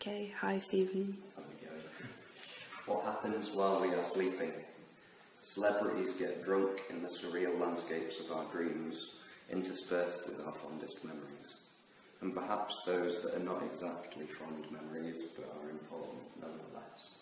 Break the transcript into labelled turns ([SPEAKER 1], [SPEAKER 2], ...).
[SPEAKER 1] Okay, hi Stephen.
[SPEAKER 2] What happens while we are sleeping? Celebrities get drunk in the surreal landscapes of our dreams, interspersed with our fondest memories. And perhaps those that are not exactly fond memories, but are important nonetheless.